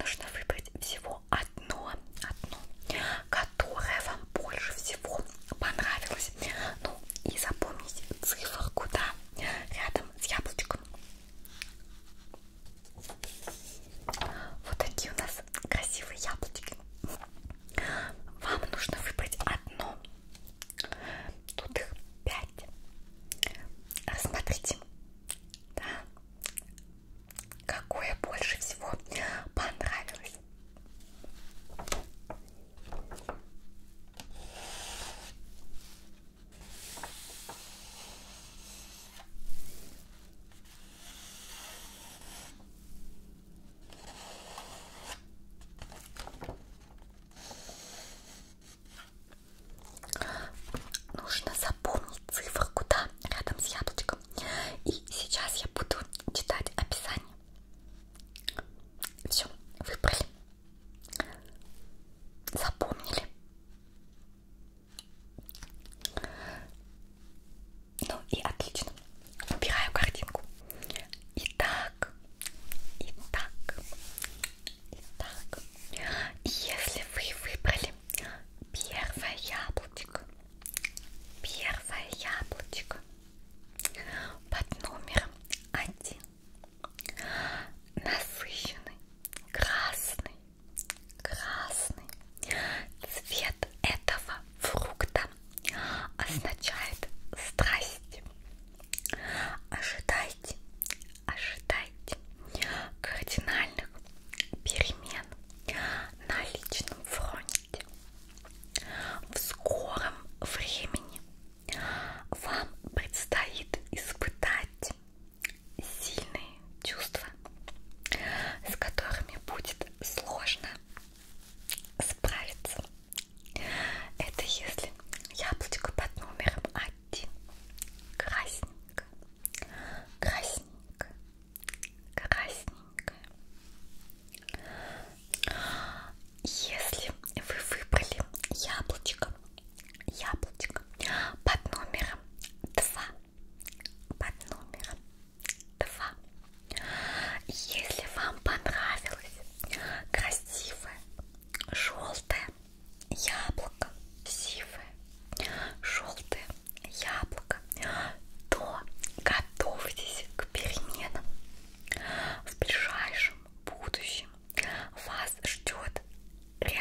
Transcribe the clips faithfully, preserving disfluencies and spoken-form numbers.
нужно выбрать всего одно, одно, которое вам больше всего понравилось. Ну и запомните циферку, да, рядом с яблочком. Вот такие у нас красивые яблочки. Вам нужно выбрать одно. Тут их пять. Рассмотрите, да, какое больше всего понравилось. Нужно запомнить циферку, да, рядом с яблочком. И сейчас я буду читать описание. Все, выбрали. Запомнили. Ну и отлично. Убираю картинку. Итак, итак, итак. Если вы выбрали первое яблочко, первое яблочко под номером один, насыщенный красный, красный цвет этого фрукта означает страсть. Ожидайте, ожидайте кардинальных перемен на личном фронте. В скором времени вам предстоит испытать сильные чувства, с которыми будет сложно справиться. Это если яблочко под номером один. Красненько, красненько, красненько. Если вы выбрали яблочко, яблочко под номером два, под номером два. Если вам понравилось красивое желтое яблоко, сивое желтое яблоко, то готовьтесь к переменам. В ближайшем будущем вас ждет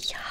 я